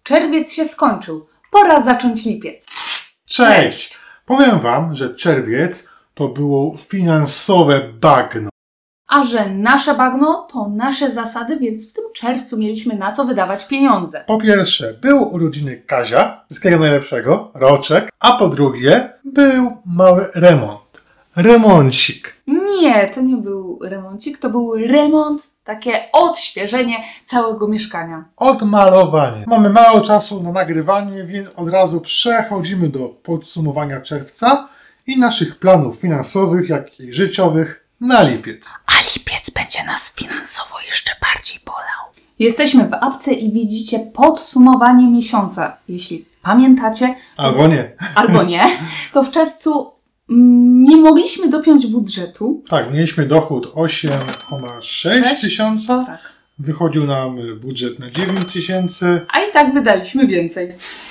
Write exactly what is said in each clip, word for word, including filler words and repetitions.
Czerwiec się skończył. Pora zacząć lipiec. Cześć! Cześć. Powiem Wam, że czerwiec to było finansowe bagno. A że nasze bagno to nasze zasady, więc w tym czerwcu mieliśmy na co wydawać pieniądze. Po pierwsze, był urodziny Kazia, wszystkiego najlepszego, roczek, a po drugie, był mały remont. Remoncik. Nie, to nie był remoncik, to był remont, takie odświeżenie całego mieszkania. Odmalowanie. Mamy mało czasu na nagrywanie, więc od razu przechodzimy do podsumowania czerwca i naszych planów finansowych, jak i życiowych na lipiec. A lipiec będzie nas finansowo jeszcze bardziej bolał. Jesteśmy w apce i widzicie podsumowanie miesiąca. Jeśli pamiętacie, to... Albo nie. albo nie, to w czerwcu mm, nie mogliśmy dopiąć budżetu. Tak, mieliśmy dochód osiem przecinek sześć tysiąca. Tak. Wychodził nam budżet na dziewięć tysięcy. A i tak wydaliśmy więcej.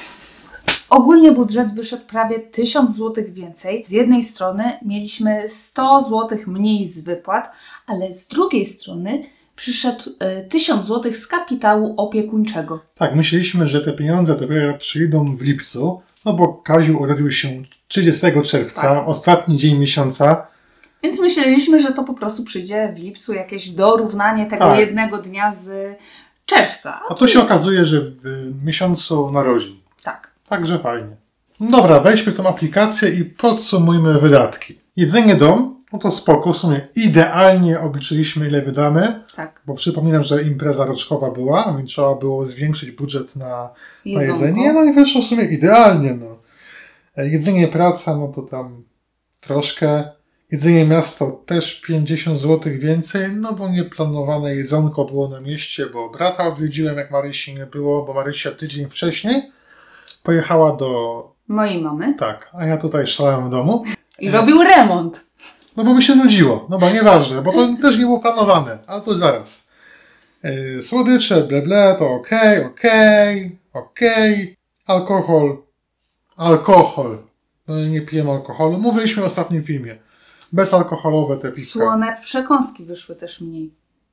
Ogólnie budżet wyszedł prawie tysiąc złotych więcej. Z jednej strony mieliśmy sto złotych mniej z wypłat, ale z drugiej strony przyszedł y, tysiąc złotych z kapitału opiekuńczego. Tak, myśleliśmy, że te pieniądze dopiero przyjdą w lipcu, no bo Kaziu urodził się trzydziestego czerwca, Tak. ostatni dzień miesiąca. Więc myśleliśmy, że to po prostu przyjdzie w lipcu jakieś dorównanie tego Tak. jednego dnia z czerwca. A tu się okazuje, że w miesiącu narodzin. Tak. Także fajnie. Dobra, wejdźmy w tą aplikację i podsumujmy wydatki. Jedzenie dom, no to spoko, w sumie idealnie obliczyliśmy, ile wydamy, Tak. bo przypominam, że impreza roczkowa była, więc trzeba było zwiększyć budżet na, na Jedzonko. jedzenie, no i wyszło w sumie idealnie. No. Jedzenie praca, no to tam troszkę. Jedzenie miasto też pięćdziesiąt złotych więcej, no bo nieplanowane jedzonko było na mieście, bo brata odwiedziłem, jak Marysi nie było, bo Marysia tydzień wcześniej pojechała do... Mojej mamy. Tak, a ja tutaj szalałem w domu. I robił remont. No bo mi się nudziło, no bo nieważne, bo to też nie było planowane, ale to zaraz. Yy, słodycze, ble ble, to okej, okay, okej, okay, okej. Okay. Alkohol, alkohol. No nie pijemy alkoholu, mówiliśmy w ostatnim filmie. Bezalkoholowe te piwka. Słone przekąski wyszły też mniej.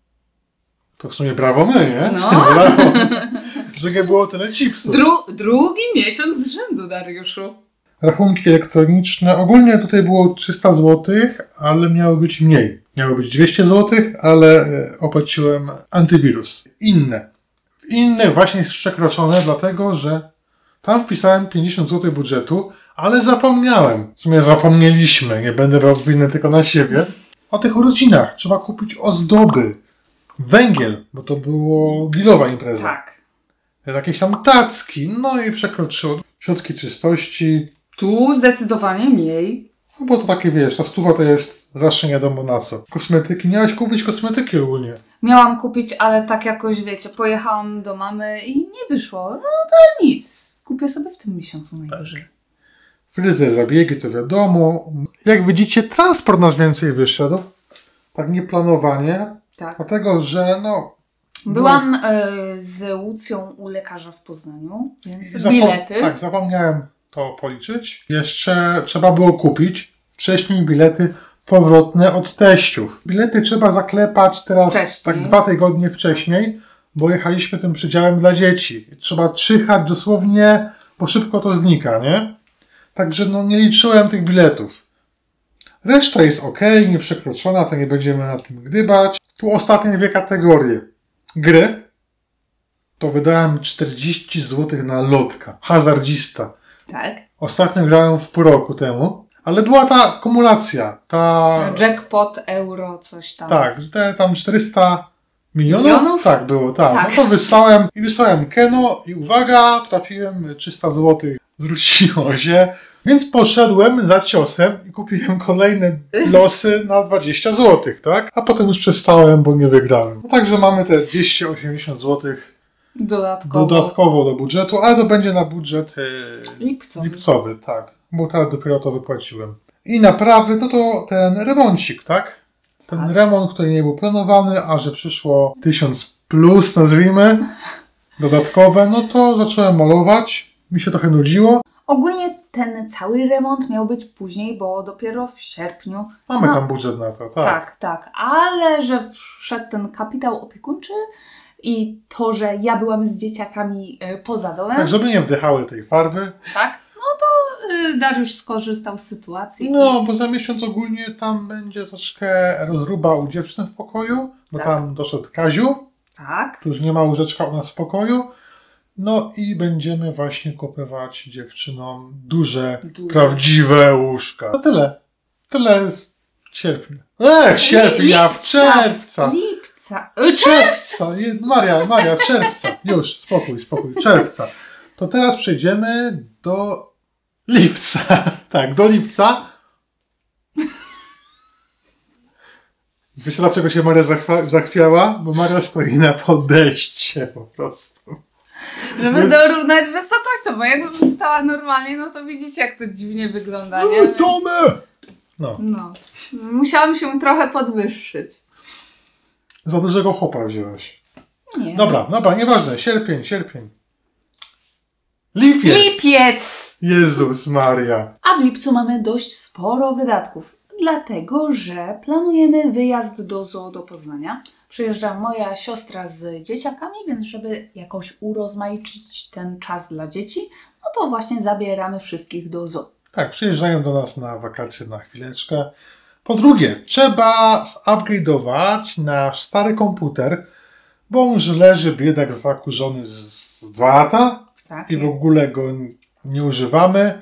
To w sumie brawo my, nie? No. Brawo. Że nie było tyle chipsów. Dru- drugi miesiąc z rzędu, Dariuszu. Rachunki elektroniczne. Ogólnie tutaj było trzysta złotych, ale miało być mniej. Miało być dwieście złotych, ale e, opłaciłem antywirus. Inne. W innych właśnie jest przekroczone, dlatego że tam wpisałem pięćdziesiąt złotych budżetu, ale zapomniałem. W sumie zapomnieliśmy, nie będę brał winy tylko na siebie. O tych urodzinach trzeba kupić ozdoby. Węgiel, bo to było gilowa impreza. Tak. Jakieś tam tacki, no i przekroczyło środki czystości. Tu zdecydowanie mniej. No bo to takie, wiesz, ta stuwa to jest zawsze nie wiadomo na co. Kosmetyki, miałeś kupić kosmetyki ogólnie. Miałam kupić, ale tak jakoś, wiecie, pojechałam do mamy i nie wyszło. No to nic. Kupię sobie w tym miesiącu najwyżej. Fryzjer, zabiegi, to wiadomo. Jak widzicie, transport nas więcej wyszedł. Tak nieplanowanie. Tak. Dlatego, że no... Byłam y, z Łucją u lekarza w Poznaniu, więc Zapo- bilety. Tak, zapomniałem to policzyć. Jeszcze trzeba było kupić wcześniej bilety powrotne od teściów. Bilety trzeba zaklepać teraz Wcześniej. tak dwa tygodnie wcześniej, bo jechaliśmy tym przydziałem dla dzieci. Trzeba czyhać dosłownie, bo szybko to znika, nie? Także no nie liczyłem tych biletów. Reszta jest ok, nieprzekroczona, to nie będziemy nad tym gdybać. Tu ostatnie dwie kategorie. Gry. To wydałem czterdzieści złotych na lotka. Hazardzista. Tak. Ostatnio grałem w pół roku temu, ale była ta kumulacja. Ta... Jackpot, euro, coś tam. Tak, te tam czterysta milionów? Milionów? Tak było, tak. Tak. No to wysłałem i wysłałem Keno i uwaga, trafiłem trzysta złotych. Zwróciło się. Więc poszedłem za ciosem i kupiłem kolejne losy na dwadzieścia złotych, tak? A potem już przestałem, bo nie wygrałem. No także mamy te dwieście osiemdziesiąt złotych Dodatkowo. dodatkowo do budżetu, ale to będzie na budżet yy, Lipcowy. lipcowy, tak. Bo teraz dopiero to wypłaciłem. I naprawy, no to ten remoncik, tak? Ten Tak. remont, który nie był planowany, a że przyszło tysiąc plus, nazwijmy, dodatkowe, no to zacząłem malować. Mi się trochę nudziło. Ogólnie ten cały remont miał być później, bo dopiero w sierpniu. Mamy No, tam budżet na to, tak. Tak, tak. Ale że wszedł ten kapitał opiekuńczy i to, że ja byłam z dzieciakami y, poza domem. Tak, żeby nie wdychały tej farby. Tak, no to y, Dariusz skorzystał z sytuacji. No, i... bo za miesiąc ogólnie tam będzie troszkę rozruba u dziewczyn w pokoju, bo Tak. tam doszedł Kaziu, Tak. tu już nie ma łóżeczka u nas w pokoju. No i będziemy właśnie kupować dziewczynom duże, Duże. prawdziwe łóżka. To tyle. Tyle jest sierpnia. Ech, sierpnia, Lipca. czerwca. Lipca. Y, Czerwca. Je- Maria, Maria, czerwca. Już, spokój, spokój. Czerwca. To teraz przejdziemy do lipca. Tak, do lipca. Wiesz, dlaczego się Maria zachwa- zachwiała? Bo Maria stoi na podejście po prostu. Żeby Jest- dorównać wysokością, bo jakbym stała normalnie, no to widzicie, jak to dziwnie wygląda, nie? Więc- Tomę! No, No. Musiałam się trochę podwyższyć. za dużego chłopa wziąłeś. Nie. Dobra, dobra, nieważne. Sierpień, sierpień. Lipiec! Lipiec! Jezus Maria. A w lipcu mamy dość sporo wydatków, dlatego że planujemy wyjazd do zoo do Poznania. Przyjeżdża moja siostra z dzieciakami, więc żeby jakoś urozmaicić ten czas dla dzieci, no to właśnie zabieramy wszystkich do zoo. Tak, przyjeżdżają do nas na wakacje na chwileczkę. Po drugie, trzeba zupgrade'ować nasz stary komputer, bo on już leży biedak zakurzony z dwa lata Tak? i w ogóle go nie używamy.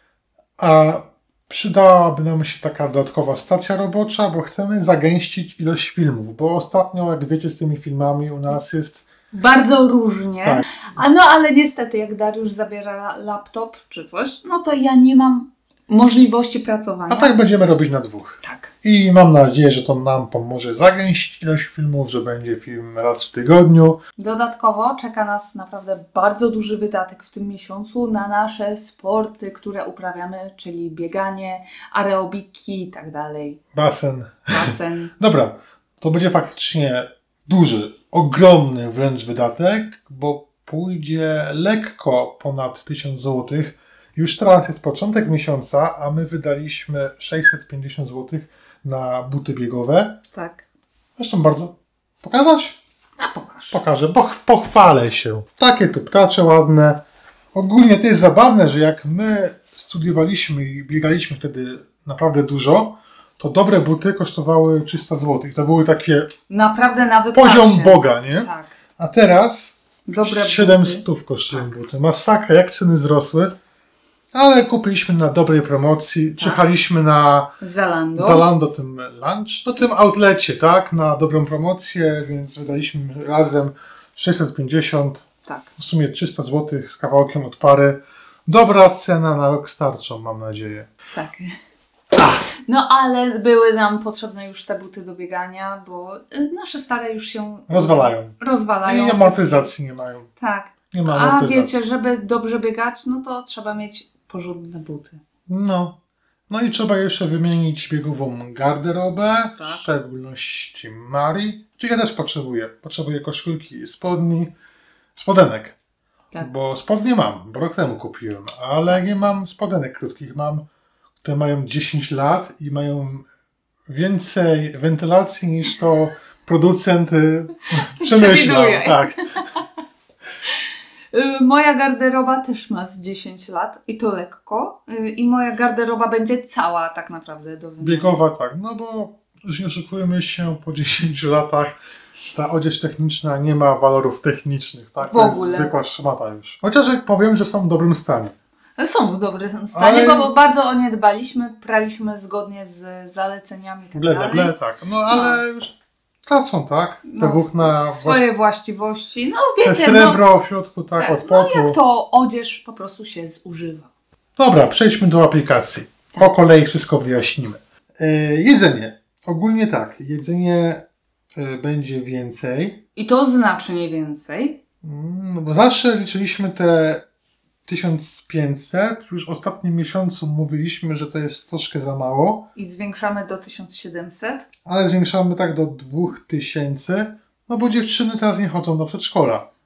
A przydałaby nam się taka dodatkowa stacja robocza, bo chcemy zagęścić ilość filmów, bo ostatnio, jak wiecie, z tymi filmami u nas jest... Bardzo różnie. Tak. A no ale niestety, jak Dariusz zabiera laptop czy coś, no to ja nie mam możliwości pracowania. A tak będziemy robić na dwóch. Tak. I mam nadzieję, że to nam pomoże zagęścić ilość filmów, że będzie film raz w tygodniu. Dodatkowo czeka nas naprawdę bardzo duży wydatek w tym miesiącu na nasze sporty, które uprawiamy, czyli bieganie, aerobiki i tak dalej, Basen. basen. Dobra, to będzie faktycznie duży, ogromny wręcz wydatek, bo pójdzie lekko ponad tysiąc złotych. Już teraz jest początek miesiąca, a my wydaliśmy sześćset pięćdziesiąt złotych na buty biegowe. Tak. Zresztą bardzo... Pokazać? A pokaż. Pokażę, poch pochwalę się. Takie tu ptacze ładne. Ogólnie to jest zabawne, że jak my studiowaliśmy i biegaliśmy wtedy naprawdę dużo, to dobre buty kosztowały trzysta złotych. To były takie Naprawdę na wypasie. poziom Boga, nie? Tak. A teraz Dobre siedemset buty. kosztują Tak. buty. Masakra, jak ceny wzrosły. Ale kupiliśmy na dobrej promocji. Czyhaliśmy na Zalando. Zalando tym lunch, no tym outlecie, tak? Na dobrą promocję, więc wydaliśmy razem sześćset pięćdziesiąt, Tak. w sumie trzysta złotych z kawałkiem od pary. Dobra cena na rok starczą, mam nadzieję. Tak. No ale były nam potrzebne już te buty do biegania, bo y, nasze stare już się Rozwalają. rozwalają. I amortyzacji nie mają. Tak. Nie ma A amortyzacji. wiecie, żeby dobrze biegać, no to trzeba mieć porządne buty. No. No i trzeba jeszcze wymienić biegową garderobę, Tak. w szczególności Marii. Czyli ja też potrzebuję. Potrzebuję koszulki i spodni, spodenek. Tak. Bo spodnie mam, bo rok temu kupiłem, ale nie mam spodenek krótkich. Mam, które mają dziesięć lat i mają więcej wentylacji niż to producent y, przemyślał. Przewiduje. Tak. Y, Moja garderoba też ma z dziesięć lat i to lekko. Y, I moja garderoba będzie cała tak naprawdę do wymiany. Biegowa tak, no bo już nie oszukujmy się, po dziesięciu latach ta odzież techniczna nie ma walorów technicznych, tak? W To jest ogóle. zwykła szmata już. Chociaż jak powiem, że są w dobrym stanie. Są w dobrym stanie, Ale- bo, bo bardzo o nie dbaliśmy, praliśmy zgodnie z zaleceniami i tak Ble, dalej. ble, tak. No ale już tracą, tak? Te No, włókna, swoje właściwości. No te wiecie, no, srebro w środku, tak, tak, od no potu. jak to odzież po prostu się zużywa. Dobra, przejdźmy do aplikacji. Tak. Po kolei wszystko wyjaśnimy. Yy, jedzenie. Ogólnie tak, jedzenie yy, będzie więcej. I to znacznie więcej. Mm, No bo zawsze liczyliśmy te tysiąc pięćset. Już w ostatnim miesiącu mówiliśmy, że to jest troszkę za mało. I zwiększamy do tysiąc siedemset. Ale zwiększamy tak do dwa tysiące. No bo dziewczyny teraz nie chodzą do przedszkola.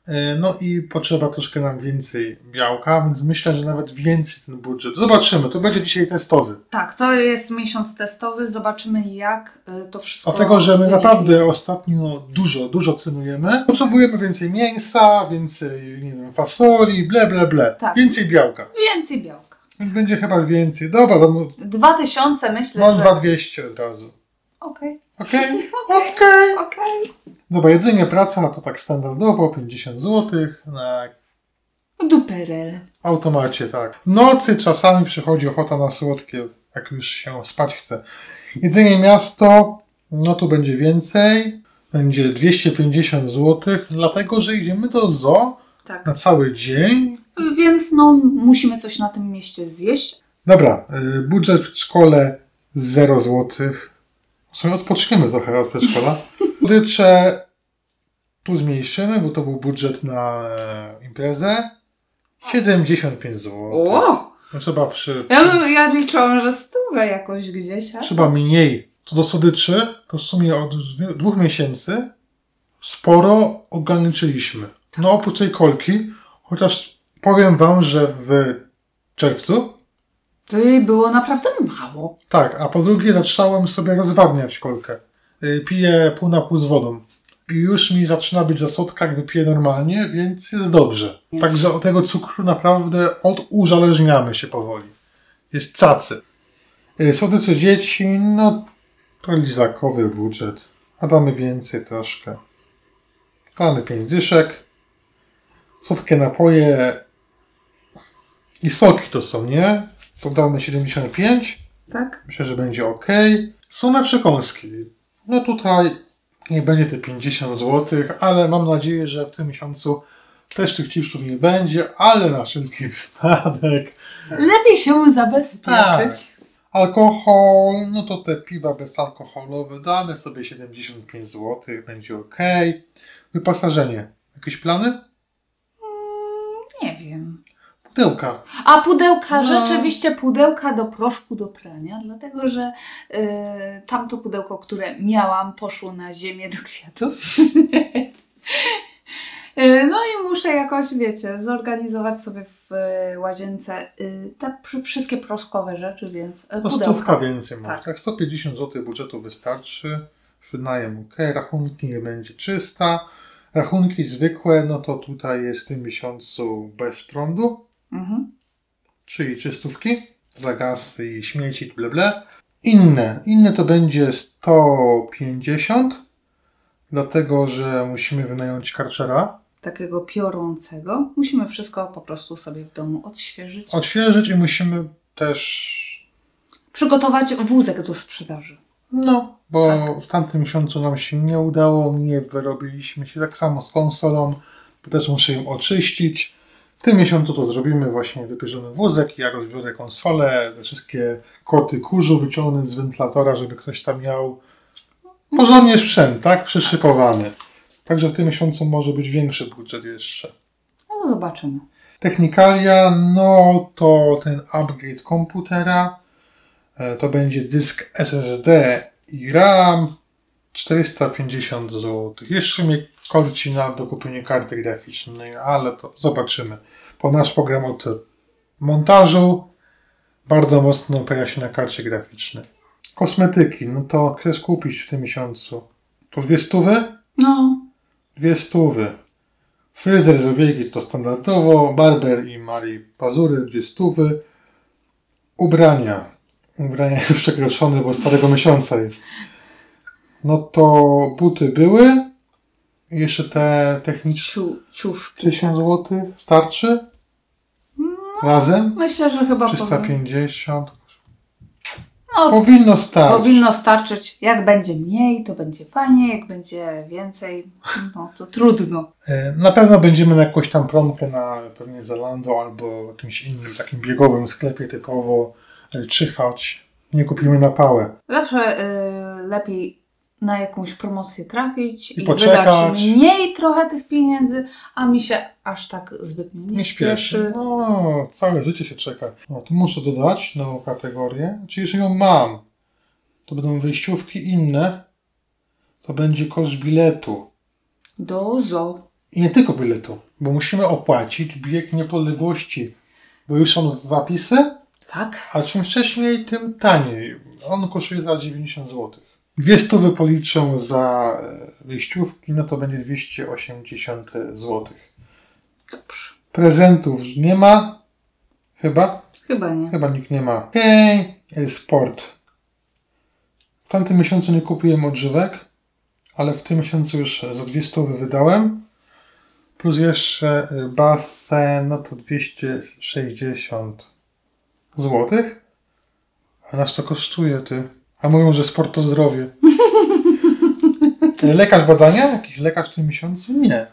No i potrzeba troszkę nam więcej białka, więc myślę, że nawet więcej ten budżet. Zobaczymy, to będzie dzisiaj testowy. Tak, to jest miesiąc testowy, zobaczymy jak to wszystko Dlatego, że my wyniknie. naprawdę ostatnio dużo, dużo trenujemy. Potrzebujemy więcej mięsa, więcej, nie wiem, fasoli, ble, ble, ble. Tak. Więcej białka. Więcej białka. Więc będzie chyba więcej. Dobra, to Dwa tysiące myślę, mam że... dwa dwieście od razu. Okej. Okej? Okej. Okej. Okej. Dobra, jedzenie, praca to tak standardowo, pięćdziesiąt złotych na Duperel. automacie, tak. W nocy czasami przychodzi ochota na słodkie, jak już się spać chce. Jedzenie, miasto, no tu będzie więcej. Będzie dwieście pięćdziesiąt złotych, dlatego że idziemy do zoo Tak. na cały dzień. Więc no musimy coś na tym mieście zjeść. Dobra, y, budżet w przedszkole zero złotych. W sumie odpoczniemy trochę od przedszkola. Słodycze tu zmniejszymy, bo to był budżet na e, imprezę. siedemdziesiąt pięć złotych. O! No trzeba przy... Ja, bym- ja liczyłam, że stówę jakoś gdzieś, a? Trzeba mniej. Co do słodyczy, to w sumie od dw- dwóch miesięcy sporo ograniczyliśmy. No oprócz tej kolki, chociaż powiem wam, że w czerwcu, To jej było naprawdę mało. tak, a po drugie zacząłem sobie rozwadniać kolkę. Y, Piję pół na pół z wodą. I już mi zaczyna być za słodka, jak wypiję normalnie, więc jest dobrze. Także od tego cukru naprawdę oduzależniamy się powoli. Jest cacy. Y, Słodycze dzieci, no to lizakowy budżet. A damy więcej troszkę. Damy pięć dyszek. Słodkie napoje i soki to są, nie? To damy siedemdziesiąt pięć. Tak? Myślę, że będzie ok. Same przekąski. No tutaj nie będzie te pięćdziesiąt złotych, ale mam nadzieję, że w tym miesiącu też tych chipsów nie będzie, ale na wszelki wypadek. Lepiej się zabezpieczyć. Alkohol, no to te piwa bezalkoholowe damy sobie siedemdziesiąt pięć złotych, będzie ok. Wyposażenie. Jakieś plany? Mm, nie wiem. Pudełka. A pudełka, No. rzeczywiście pudełka do proszku do prania, dlatego że y, tamto pudełko, które miałam, poszło na ziemię do kwiatów. Y, no i muszę jakoś, wiecie, zorganizować sobie w y, łazience y, te przy- wszystkie proszkowe rzeczy, więc y, No pudełka. stówka więcej może. Tak. Tak, sto pięćdziesiąt złotych budżetu wystarczy. Wynajem ok. Rachunki nie będzie trzysta. Rachunki zwykłe, no to tutaj jest w tym miesiącu bez prądu, Mhm. czyli czystówki za gaz i śmieci, ble ble. Inne. Inne to będzie sto pięćdziesiąt, dlatego że musimy wynająć karczera, Takiego piorącego. Musimy wszystko po prostu sobie w domu odświeżyć. odświeżyć i musimy też, Przygotować wózek do sprzedaży. no, bo Tak. w tamtym miesiącu nam się nie udało, nie wyrobiliśmy się, tak samo z konsolą, bo też muszę ją oczyścić. W tym miesiącu to zrobimy, właśnie wybierzemy wózek, ja rozbiorę konsolę, te wszystkie koty kurzu wyciągnę z wentylatora, żeby ktoś tam miał porządnie sprzęt, tak, przyszykowany. Także w tym miesiącu może być większy budżet jeszcze. No zobaczymy. Technikalia, no to ten upgrade komputera, e, to będzie dysk S S D i RAM, czterysta pięćdziesiąt złotych. Jeszcze mnie korci na dokupienie karty graficznej, ale to zobaczymy. Bo nasz program od montażu bardzo mocno opiera się na karcie graficznej. Kosmetyki, no to chcesz kupić w tym miesiącu? To dwie stówy? No, Dwie stówy. Fryzer z obiegi to standardowo, barber i Marii pazury, dwie stówy. Ubrania. Ubrania już przekroczone, bo starego miesiąca jest. No to buty były. I jeszcze te techniczne ciu, ciuszki. tysiąc złotych starczy? Razem? Myślę, że chyba trzysta powin- pięćdziesiąt. no, Powinno starczyć. powinno starczyć. Jak będzie mniej, to będzie fajnie. Jak będzie więcej, no to trudno. E, Na pewno będziemy na jakąś tam promkę na pewnie Zalando albo jakimś innym takim biegowym sklepie typowo e, czyhać. Nie kupimy na pałę. Zawsze y, lepiej na jakąś promocję trafić I i, poczekać. wydać mniej trochę tych pieniędzy, a mi się aż tak zbytnio nie, Nie śpieszy. No, całe życie się czeka. No, tu muszę dodać nową kategorię. Czy jeżeli ją mam, to będą wyjściówki inne. To będzie koszt biletu. Do zoo. I nie tylko biletu, bo musimy opłacić bieg niepodległości, bo już są zapisy, Tak. a czym wcześniej, tym taniej. On kosztuje za dziewięćdziesiąt złotych. Dwie stówy policzę za wyjściówki, no to będzie dwieście osiemdziesiąt złotych. Dobrze. Prezentów nie ma. Chyba? Chyba nie. Chyba nikt nie ma. Okej, okay. Sport. W tamtym miesiącu nie kupiłem odżywek, ale w tym miesiącu już za dwie stówy wydałem. Plus jeszcze basen, no to dwieście sześćdziesiąt złotych. A nasz to kosztuje, ty. A mówią, że sport to zdrowie. Lekarz badania? Jakiś lekarz w tym miesiącu? Nie.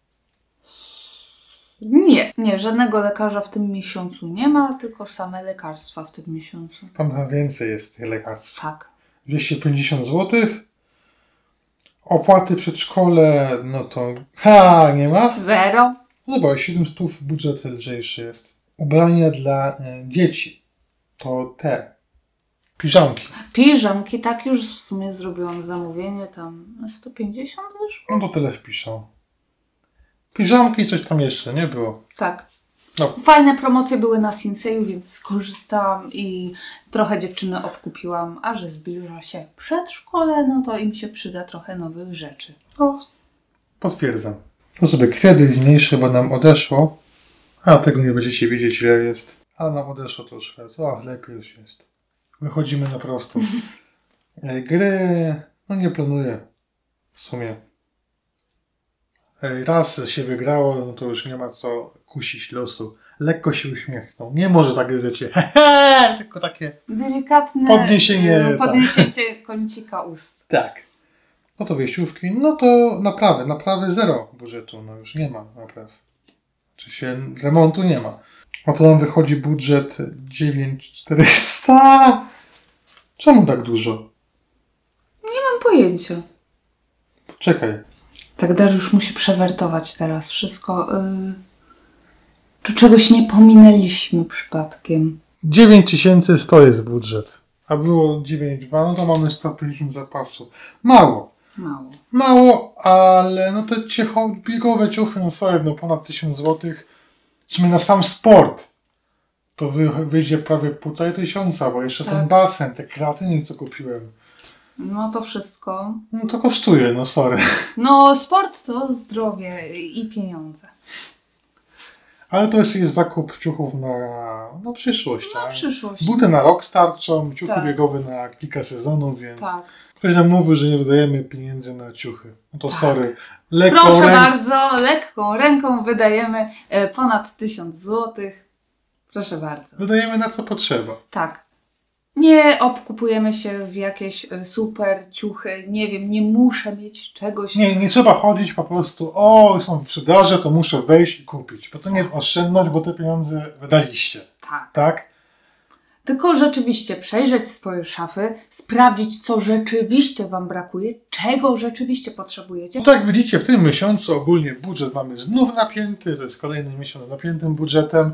Nie, nie, żadnego lekarza w tym miesiącu nie ma, tylko same lekarstwa w tym miesiącu. Tam chyba więcej jest tych lekarstw. Tak. dwieście pięćdziesiąt złotych. Opłaty przedszkole, no to ha, nie ma. Zero. No bo siedemset budżet lżejszy jest. Ubrania dla y, dzieci. To te. Piżamki. Piżamki, tak już w sumie zrobiłam zamówienie, tam sto pięćdziesiąt wyszło? No to tyle wpiszą. Piżamki i coś tam jeszcze, nie było? Tak. No. Fajne promocje były na Sinseju, więc skorzystałam i trochę dziewczyny obkupiłam, a że zbliża się przedszkole, no to im się przyda trochę nowych rzeczy. No, potwierdzam. To sobie kredyt zmniejszę, bo nam odeszło. A tego nie będziecie wiedzieć, ile jest. Ale nam odeszło troszkę. O, lepiej już jest. Wychodzimy na prostą. Gry, no nie planuję. W sumie. Raz się wygrało, no to już nie ma co kusić losu. Lekko się uśmiechnął. Nie może tak, wiecie, hehe, tylko takie delikatne podniesienie, podniesiecie kącika ust. Tak. No to wyjściówki, no to naprawy, naprawy zero budżetu, no już nie ma napraw. Czy się remontu nie ma. No to nam wychodzi budżet dziewięć tysięcy czterysta. Czemu tak dużo? Nie mam pojęcia. Czekaj. Tak, Dariusz musi przewertować teraz wszystko. Yy... Czy czegoś nie pominęliśmy przypadkiem? dziewięć tysięcy sto jest budżet. A było dziewięć dwa, no to mamy sto pięćdziesiąt zapasu. Mało. Mało. Mało, ale no te ciecho, biegowe ciuchy, no sorry, no ponad tysiąc złotych. Czy my na sam sport to wy, wyjdzie prawie półtorej tysiąca, bo jeszcze tak. Ten basen, te kreatyny, co kupiłem. No to wszystko. No to kosztuje, no sorry. No sport to zdrowie i pieniądze. Ale to jeszcze jest zakup ciuchów na, na przyszłość. Na tak? przyszłość. Buty na rok starczą, ciuchy tak. biegowe na kilka sezonów, więc tak. ktoś nam mówił, że nie wydajemy pieniędzy na ciuchy. No to tak. sorry. Lekką Proszę ręk... bardzo, lekką ręką wydajemy ponad tysiąc złotych. Proszę bardzo. Wydajemy na co potrzeba. Tak. Nie obkupujemy się w jakieś super ciuchy, nie wiem, nie muszę mieć czegoś. Nie, nie trzeba chodzić po prostu, o, są sprzedaże, to muszę wejść i kupić. Bo to nie jest oszczędność, bo te pieniądze wydaliście. Tak. Tak? Tylko rzeczywiście przejrzeć swoje szafy, sprawdzić, co rzeczywiście Wam brakuje, czego rzeczywiście potrzebujecie. No tak jak widzicie, w tym miesiącu ogólnie budżet mamy znów napięty, to jest kolejny miesiąc z napiętym budżetem.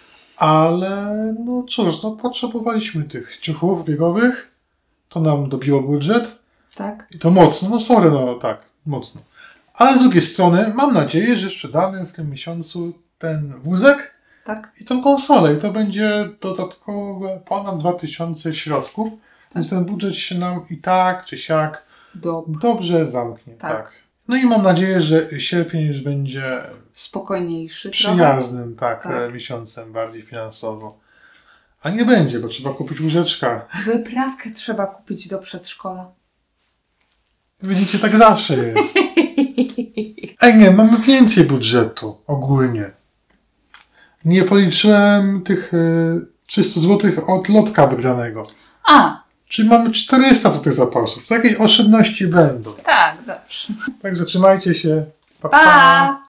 Ale no cóż, no potrzebowaliśmy tych ciuchów biegowych, to nam dobiło budżet. Tak. I to mocno, no sorry, no tak, mocno. Ale z drugiej strony mam nadzieję, że sprzedamy w tym miesiącu ten wózek tak. i tą konsolę. I to będzie dodatkowe ponad dwa tysiące środków, tak. Więc ten budżet się nam i tak czy siak Dob. dobrze zamknie. Tak. tak. No i mam nadzieję, że sierpień już będzie spokojniejszy, przyjaznym tak, tak. miesiącem, bardziej finansowo. A nie będzie, bo trzeba kupić łóżeczka. Wyprawkę trzeba kupić do przedszkola. Widzicie, tak zawsze jest. Ej, nie, mamy więcej budżetu ogólnie. Nie policzyłem tych y, trzysta złotych od lotka wygranego. A! Czyli mamy czterysta złotych zapasów. To jakieś oszczędności będą. Tak, dobrze. Także trzymajcie się. Pa, pa. Pa!